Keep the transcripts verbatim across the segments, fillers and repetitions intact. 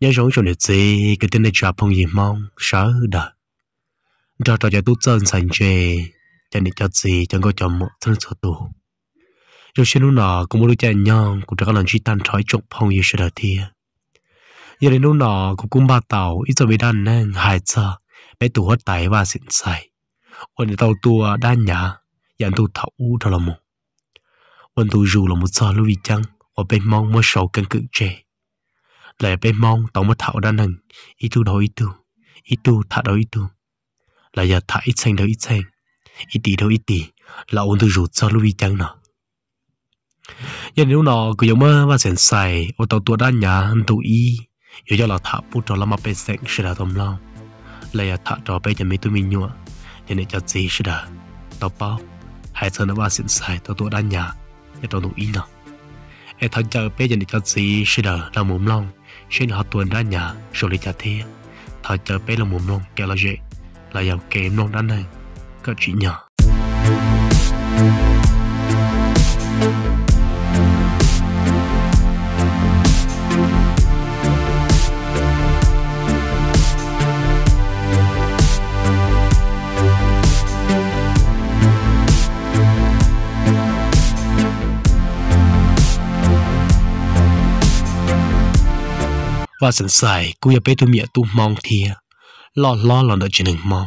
nhớ giống cho được gì cái tên này chả phong gì mong sợ đờ cho cho cho tôi chân sành chê cho nên cho gì cho có cho một thân số tù rồi xin lúc nào cũng muốn chạy nhon cũng cho các lần chỉ tan trói chụp phong như sự đời thia giờ đến lúc nào cũng cũng ba tàu ít giờ bị đan nên hai giờ bé tù hết tài và xịn xài ôn tàu tua đan nhả dàn tu thấu đó là một ôn tu dù là một giờ lưu ý chăng ở bên mong mới sầu cân cự chê lại bên mong tổng một thảo đan hình ít tu đâu ít tu ít tu thả đâu ít tu là giờ thả ít xanh đâu ít xanh ít tỷ đâu ít tỷ là ôn tu dù giờ lưu ý chăng nào giờ nếu nào cứ giống mơ và xịn xài ở tàu tua đan nhả anh tu y giờ cho là thả bút cho là mà bên xanh sẽ là tôm lao là giờ thả cho bên nhà mình tôi mình nhua cho nên cho gì sẽ đỡ tao bao hai giờ nó ba xịn xài tao tua đan nhả để tao tu y nào ai thằng chờ bên nhà cho gì sẽ đỡ là mồm long xin họ tuần đan nhả rồi lấy trả thế thằng chờ bên là mồm long kéo là dễ là giàu kém long đan này có chuyện nhỏ và sẵn sài cô ya bé tôi miệng tu mong thia lo lo lo đợi chuyện đừng mong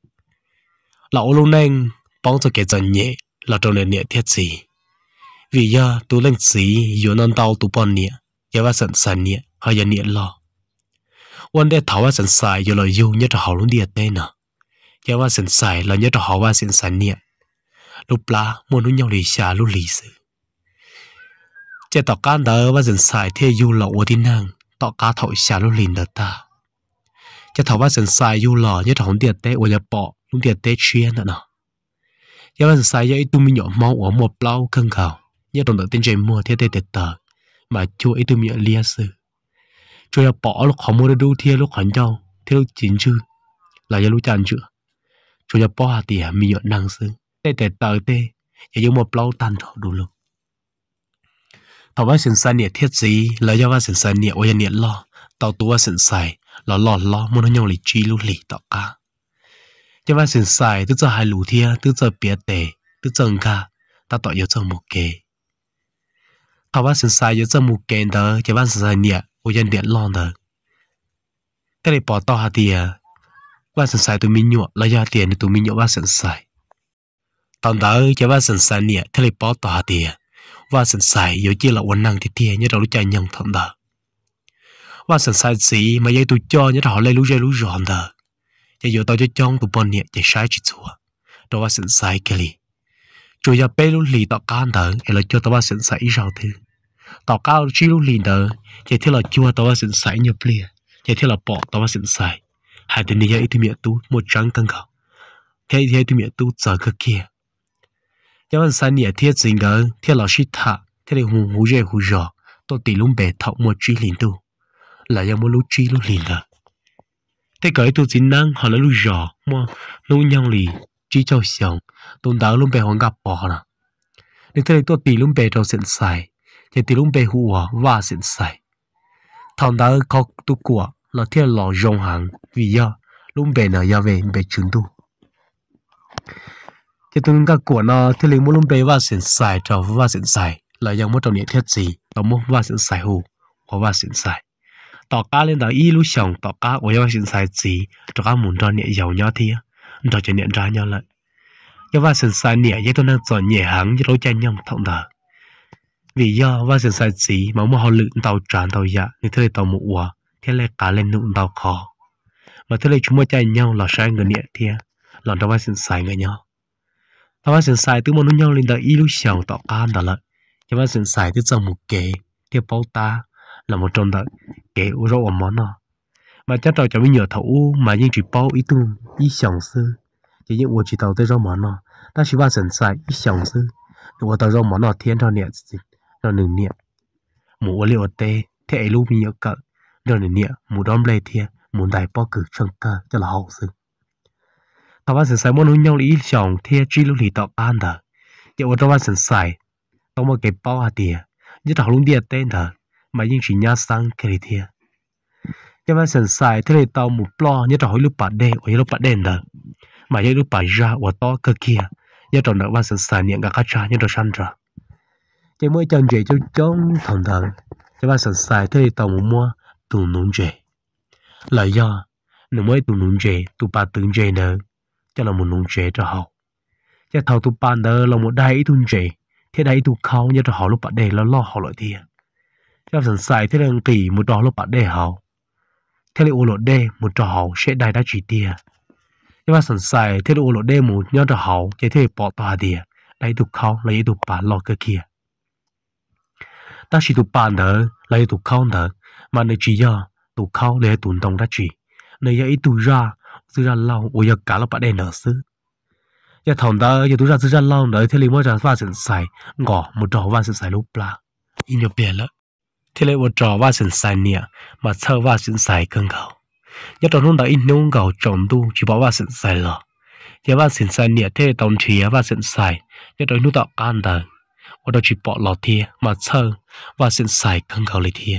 lão lâu nay bóng cho cái dần nhẹ là trong nền nhẹ thiết gì vì giờ tôi lên xí yếu non tàu tu bọn nhẹ giờ và sẵn sài nhẹ hay giờ nhẹ loวันได้ถาวว่าสนสายอยู่เลยอยู่เนี่ยจะหาลุ้นเดียดได้น่ะอย่าว่าสนสายแล้วเนี่ยจะหาว่าสนสายเนี่ยลูกปลามันนุ่งยาวหลีชาลูกหลีสือจะต่อการเดอว่าสนสายเที่ยอยู่หล่อวัวที่นั่งต่อการถอยชาลูกลินเดอตาจะถามว่าสนสายอยู่หล่อเนี่ยจะหาเดียดได้ว่าจะปอลุงเดียดได้เชียนน่ะเนาะอย่าว่าสนสายยังไอ้ตุ้มมีหยอมองหัวหมดเปล่าเครื่องเขาเนี่ยตรงเดอเต้นใจมัวเที่ยได้เด็ดเตอมาช่วยไอ้ตุ้มมีเลียสือช่วยbỏ lúc họ mua đồ thiê lúc hắn nhau thiê lúc chín chư là do lúc chăn chữaช่วยbỏ hạt tiền mi nhọn năng sư tê tê tờ tê giờ dùng một lâu tan thọ đủ lúc thọว่าสินสายเนี่ยเทียจีแล้วย่อว่าสินสายเนี่ยว่าเนี่ยล้อต่อตัวสินสายล้อล้อล้อมันต้องยังหลีจีลูหลีต่อกาย่อว่าสินสายtức giờ hai lũ thiê tức giờ bịa tê tức giờ ca taต่อgiờ giờ một kê thọว่าสินสายgiờ giờ một kê đóย่อว่าสินสายเนี่ย我人点浪的，这里报道下的，我身上都没有，那家店都没有我身上。当到就我身上呢，这里报道下的，我身上有几了我能的店，你都在用同的。我身上是嘛有都叫你好来路在路上的，也有到就讲都半年就晒去做，到我身上这里，主要背路里到干的，也来叫到我身上一上头。tàu cao chỉ lúc liền đó, chỉ theo là chua tàu sinh sải nhập liền, chỉ theo là bỏ tàu sinh sải, hai đứa này ít miệng tu một trắng căng khẩu, thế thì ít miệng tu giờ cái kia, cho nên sai nhẹ thiết gì đó, theo là shit thà, theo là hù hù dễ hù dọ, tôi tỷ lúc bể thọ một chỉ liền tu, là do một lúc chỉ lúc liền đó, thế cái tu chính năng họ là lúc dọ, mà lúc nhau lì chỉ cho xong, tôi đào lúc bể hoàng gặp bỏ là, nên thế tôi tỷ lúc bể tàu sinh sải thì từ lúc bé hùa và sinh sài, thằng đó có tu quả là theo lò rong hàng vì do lúc bé nào giờ về bé chuẩn tu, thì từ các quả nó theo lúc lúc bé và sinh sài cho và sinh sài là do một trong những thiết gì, tao muốn và sinh sài hù hoặc và sinh sài, tao cá lên đó y lúc xong tao cá ở và sinh sài gì, cho cá muốn cho nhẹ giàu nhau thì, cho cho nhẹ ra nhau lại, do và sinh sài nhẹ với tôi đang chọn nhẹ hàng với đối tranh nhau thằng đó vì do và sự sai chỉ mà mua họ lượn tàu tràn tàu dạ nên thế tàu một quả thế lại cả lên nụ tàu khó mà thế lại chúng mới chạy nhau là sai người nhẹ thế là tàu và sự sai người nhau tàu và sự sai từ một nhau lên tới ít lúc sau tàu can đó là tàu và sự sai từ trong một kế theo bao ta là một trong đó kế u rau món nào mà chắc tàu cho mình nhiều thấu mà nhưng chỉ bao ít tu ít sòng sư chỉ những u chỉ tàu tới rau món nào ta chỉ và sự sai ít sòng sư u tàu rau món nào thiên cho nhẹ rồi nửa nhẹ, mũ liều tê, thế lúc mình nhớ cỡ, rồi nửa nhẹ, mũ đom lê thia, mũ đại bao cử trong cơ cho là hậu sự. Tao bắt sẵn sài muốn hướng nhau lý chồng thia chỉ lúc lý tao an đờ, giờ tao bắt sẵn sài, tao mua cái bao hạt tiền, như tao luôn đi tên đờ, mà nhưng chỉ nhá sang cái thia. cho bạn sẵn sài thế này tàu một plo nhớ hỏi lúc bạn đen ở lúc bạn đen đó mà nhớ lúc bạn ra ở to cơ kia nhớ tròn nợ bạn sẵn sài niệm cả cá nhớ tròn săn rồi chỉ mới chân dễ cho chống thằng thằng cho bạn sẵn sài thế này tàu một mua tụ nón dễ là do nếu mới tụ nón dễ tụ ba tướng dễ nữa cho là một nón dễ cho họ cho thầu tụ ba nữa là một đại tụ dễ thế đại tụ khâu nhớ cho họ lúc bạn đen là lo họ lại thì cho sẵn sài thế là kỳ một đó lúc bạn đen họ thế là ô lộ đê một trò hậu sẽ đại đã chỉ tia nhưng mà sẵn sài thế là ô lộ đê một nhớ trò hậu chỉ thế bỏ tòa địa đây tụ khâu lấy tụ bà lo cái kia ta chỉ tụ bà nữa lấy tụ khâu nữa mà nơi chỉ do tụ khâu lấy tụ đồng đã chỉ nơi ấy tụ ra tụ ra lâu ôi giờ cả là bạn đen nở xứ giờ thằng đó giờ tụ ra tụ ra lâu nữa thế là mới ra pha sẵn sài ngỏ một trò pha sẵn sài lúc là in nhập biển lắm thế là một trò pha sẵn sài nè mà sơ pha sẵn sài cơn cầu nhất là lúc đó in nông cầu trồng tu chỉ bảo pha sẵn sài lọ giờ pha sẵn sài nè thế tổng chỉ pha sẵn sài nhất là lúc đó can đời ở đó chỉ bỏ lọ thia mà sơ pha sẵn sài cơn cầu lấy thia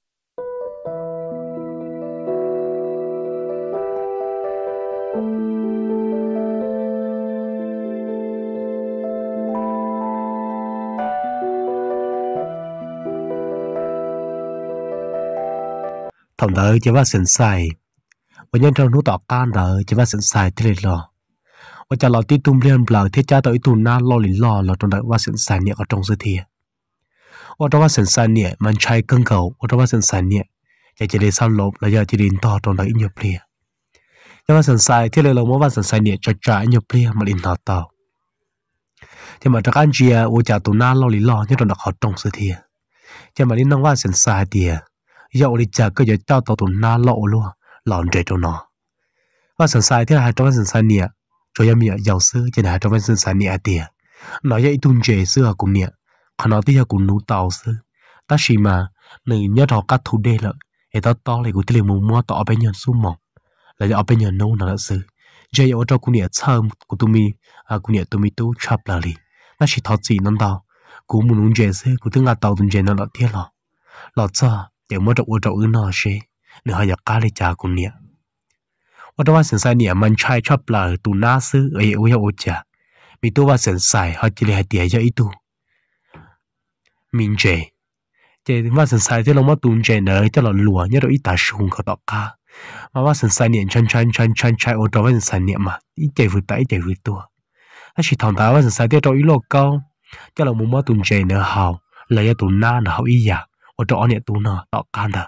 thằng đó chỉ pha sẵn sài và nhân trong lúc đó can đời chỉ pha sẵn sài thế lọ và cho lọ tí tung lên bờ thế cha tới tụi na lo lì lo là trong đó pha sẵn sài nhẹ ở trong sự thia ở trong pha sẵn sài nhẹ mình chạy cân cầu ở trong pha sẵn sài nhẹ chỉ chỉ để sao lốp là giờ chỉ đến to trong đó ít nhiều lia cho pha sẵn sài thế là mỗi pha sẵn sài nhẹ cho trả nhiều lia mà đến thọ tàu thì mà trong anh chị ở cha tụi na lo lì lo nhất trong đó họ trong sự thia cho mà đến nông pha sẵn sài thia giờ đi chợ cứ giờ cho tàu tụi na lo luôn lòn trẻ trong nó pha sẵn sài thế là hai trong pha sẵn sài nhẹ cho em miệng giàu sư trên hai trong pha sẵn sài nhẹ tiệt nói vậy tuôn trẻ xưa cùng nhẹ còn nói tiếc cùng nấu tàu sư ta chỉ mà nữ nhớ thọ cắt thủ đê lợ để tao to lại của tiền mua mua tọ bên nhân su mỏng là ở bên nhân nấu là sư giờ ở trong cùng nhẹ thơm của tụi mi à cùng nhẹ tụi mi tu chắp là đi ta chỉ thọ gì nó tao cũng muốn uống trẻ sư của tiếng ngà tàu tuôn trẻ nó là tiếc lọ lọ cho để mua trâu trâu ư nó xe nữa hay là cá lấy trà cùng nhẹ ở trong sân sai nhẹ mình trai chắp là tụ na sư ở ở ở chả vì tôi vào sân sai họ chỉ là tiền cho ít tu mình trẻ trẻ vào sân sai thì nó mất tuôn trẻ nữa cho là lúa nhớ rồi ít ta sung khó đọc cá mà vào sân sai nhẹ chân chân chân chân chân ở trong sân sai nhẹ mà ít trẻ vừa tay ít trẻ vừa tua nó chỉ thằng ta vào sân sai thì cho ít lô cao cho là muốn mất tuôn trẻ nữa hào là cho tụ na là hào ít giả ở trong nhẹ tụ nó đọc cá đó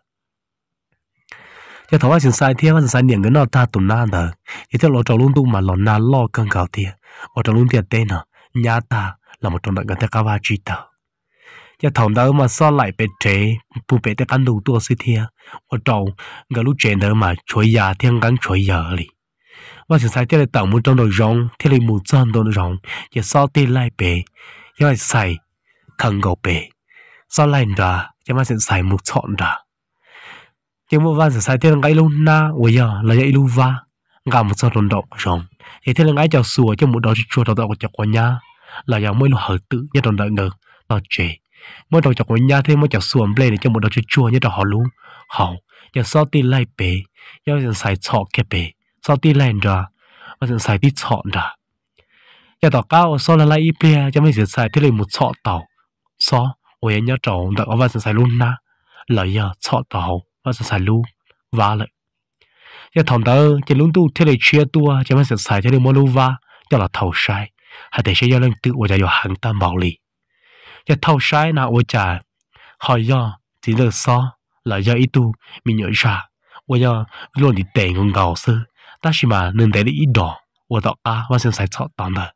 cho thằng sân sai thì sân sai nhẹ cái nó ta tụ na đó thì theo lộ trâu luôn tu mà lộ na lo cơn gạo thì ở trong luôn tiền tên nó nhà ta là một trong những cái cá va chi tao cho thằng đó mà so lại bề chế bu bề tới cán đủ tua xí thia ở trong cái lúc trẻ đó mà chơi già thiên gắn chơi già đi và sân sai thì là tạo một trong đồ rong thì là một trong đồ rong và so tiền lại bề cho mà xài khăn gạo bề so lại ra cho mà sân sai một chọn ra nhưng mà vào sân sai thì là cái luôn na bây giờ là cái luôn va ngắm một số đồ độc rong thì thế là ngay cho sủa cho một đó chua đầu đầu cho qua nhà là giờ mới lo hở tự nhất đồng đợi ngờ nó trẻ mới đầu cho qua nhà thêm mới cho sủa lên để cho một đó chua nhất là họ luôn họ giờ sau tí lại bể giờ dần xài chọ cái bể sau tí lại ra và dần xài tí chọ ra giờ tàu cao sau là lại ít bia cho mấy dần xài thế là một chọ tàu sau ôi nhớ trộn đặt ở và dần xài luôn na là giờ chọ tàu và dần xài luôn và lại giờ thằng đó chỉ luôn tu thế này chia tua cho mấy sự sai cho nên mua lưu va cho là thầu sai hay để sẽ do lên tự ở cho hàng tam bảo lì giờ thầu sai nào ở trả hỏi do chỉ là so là do ít tu mình nhớ ra ở do luôn đi tệ ngon gạo sư ta chỉ mà nên để ít đỏ ở đó à và sự sai chọn tạm đó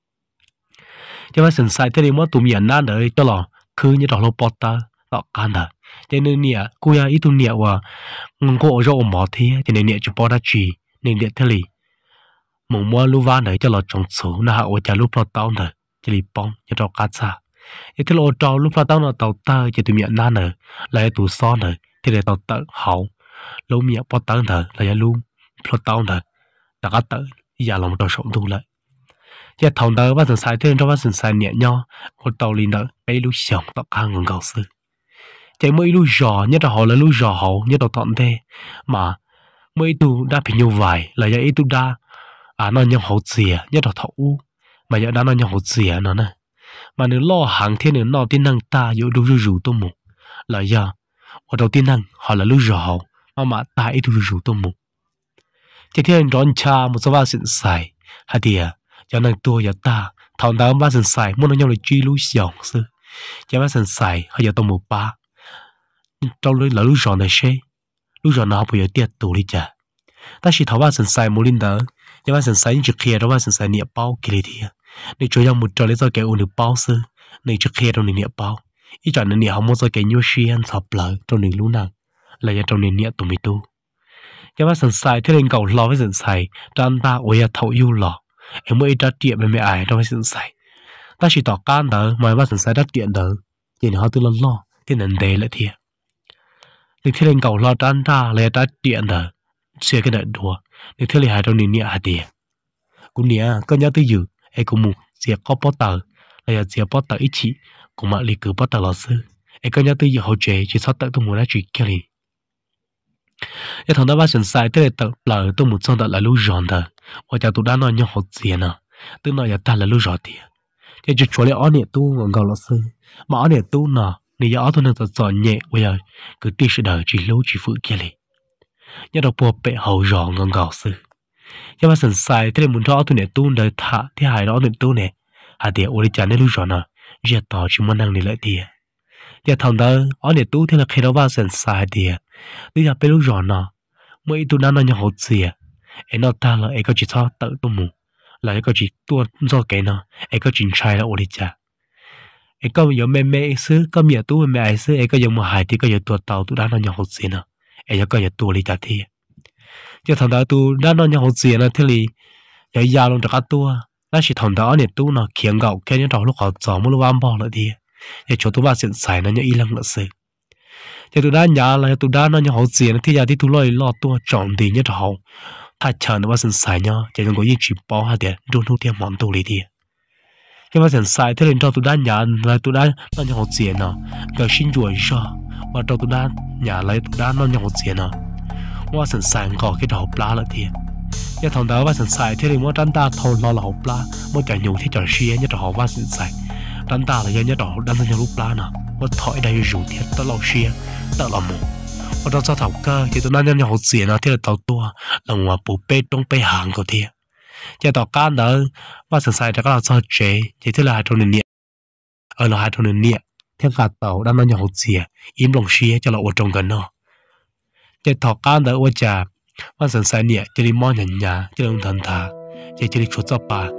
cho mấy sự sai thế này mua tụi mình ăn đấy cho là cứ như đó là bọt ta đó can đó cho nên nè cô ya ít tu nè và cô ở chỗ mỏ thế cho nên nè chụp bao đắt chi nên nè thế li mùng mua lu van đấy cho là trồng số na ở nhà lu plot tao nữa cho li bông cho trâu cá sa thế thế là ở trâu lu plot tao nó tàu ta cho tụi miệng na nữa là tụi so nữa thì là tàu ta hậu lu miệng plot tao nữa là lu plot tao nữa đã cá tao giờ lòng trâu sống tu lại giờ thằng đó bắt đầu xài thêm cho bắt đầu xài nhẹ nhau một tàu li nữa bay lu sòng tao cá ngon gạo sư chạy mới lu giò nhất là họ là lu giò hậu nhất là tọn thế mà mới tu đã bị nhiều vải là giờ ít tu đa à nó nhau hậu xìa nhất là thấu mà giờ đã nó nhau hậu xìa nó nè mà nếu lo hàng thiên nếu nó tin năng ta yếu đủ rủ rủ tôi mù là giờ ở đầu tiên năng họ là lu giò hậu mà mà ta ít đủ rủ tôi mù chỉ thiên rón cha một số ba sinh sai hay thì cho nên tôi giờ ta thằng đó ba sinh sai muốn nó nhau là truy lũ xiong sư cho ba sinh sai hay giờ tôi một ba trong lối là lũ giò này xe lũ giò nào bây giờ tiệt tù đi chả ta chỉ thảo ba sinh sai một linh đó cho ba sinh sai những chuyện kia đó ba sinh sai niệm bao kia thì nếu cho nhau một trò lấy do cái ôn được bao sư nếu chuyện kia trong niệm bao ý chọn niệm không muốn do cái nhiêu xiên sập lở trong niệm lũ nào là giờ trong niệm tụi mình tu cho ba sinh sai thế nên cầu lo với sinh sai đàn ta ôi ya thấu yêu lo em mới đã tiệm với mẹ ai trong sinh sai ta chỉ tỏ can đó mà ba sinh sai đã tiệm đó thì họ tự lo lo thế nên đây là thiệt nếu thế nên cầu lo đàn ta là đã tiệm đó xưa cái đợt đùa nếu thế là hai trong niệm hạt tiền cũng niệm có nhớ tới dự ai cũng muốn sẽ có bao tờ là sẽ bao tờ ít chỉ cũng mà lịch cứ bao tờ là sư ai có nhớ tới dự hậu chế chỉ sao tự tôi muốn nói chuyện kia đi cái thằng đó ba sinh sai thế là tự là tôi muốn xong tự là lú giòn đó và cho tôi đã nói nhau hậu tiền à tôi nói là ta là lú giòn tiền thì chỉ cho lại ở nè tu ngon gạo là sư mà ở nè tu nọ nếu giờ ở tôi nên tự chọn nhẹ bây giờ cứ đi sự đời chỉ lú chỉ phụ kia đi nhớ đâu bộ bệ hậu giòn ngon gạo sư nhưng mà sinh sai thế là muốn cho ở tôi nè tu đời thả thế hại đó nè tu nè à thì ôi cha nên lú giòn à giờ tao chỉ muốn năng đi lại tiền giờ thằng đó ở nè tu thế là khi đó ba sinh sai tiền bây giờ bây giờ nó mới tụi nó nói nhau hậu xìa em nó ta là em có chỉ cho tự tôi mù là em có chỉ tua do cái nó em có chuyện sai là ổn định chả em có giờ mẹ mẹ xứ có mẹ tu mẹ ai xứ em có giờ một hai thì có giờ tua tàu tụi nó nói nhau hậu xìa nó em có giờ tua đi chả thì giờ thằng đó tụi nó nói nhau hậu xìa nó thế thì giờ già luôn được tua nó chỉ thằng đó này tu nó khiến gạo cái những đầu lúc họ gió mới lúc ăn bò lại thì giờ chỗ tụi ba xịn xài nó như y lăng là xứ thì tụi đã nhà là tụi đã nó nhau hậu tiền thì giờ thì tụi lôi lo tua chọn thì nhất hậu thay chờ nó bắt sinh sai nhau chỉ cần có gì chỉ bỏ hai tiền đun thu tiền món tụi đi thì cái bắt sinh sai thế nên cho tụi đã nhà là tụi đã nó nhau hậu tiền nó cái xin chuột cho và cho tụi đã nhà lấy tụi đã nó nhau hậu tiền nó và sinh sai có cái đầu plá là thì cái thằng đó bắt sinh sai thế nên mỗi đàn ta thâu lo là hậu plá mỗi cái nhung thì cho xia nhất hậu bắt sinh sai đàn ta là nhất hậu đàn ta nhau lúc plá nào một thỏi đây dùng thiệt tao lâu xia tao làm một và trong sau thảo cơ thì tụi nó nhau hậu xỉa nó thì là tàu tua là ngoài bộ bê trong bê hàng của thiệt cho tàu can đó và sẵn sàng cho các là sao chế thì thế là hai trong nền nhẹ ở là hai trong nền nhẹ theo cả tàu đang nó nhau hậu xỉa im lòng xia cho là ở trong gần nó cho tàu can đó ở trà và sẵn sàng nhẹ cho đi mò nhà nhà cho ông thần thà cho cho đi chuột cho bà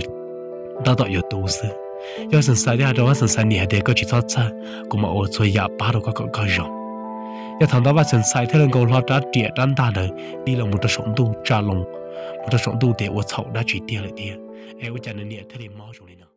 tao tạo yếu tố sư do sẵn sàng để đó sẵn sàng nhẹ để có chỉ thoát xa cũng mà ở xuôi dạ ba đâu có có có rộng do thằng đó và sẵn sàng thế nên cầu lo đã trẻ đan ta đời đi là một trò sống tu trả lòng một trò sống tu để ở sậu đã chỉ tiền lại tiền em có trả nên nhẹ thế thì máu rồi này nào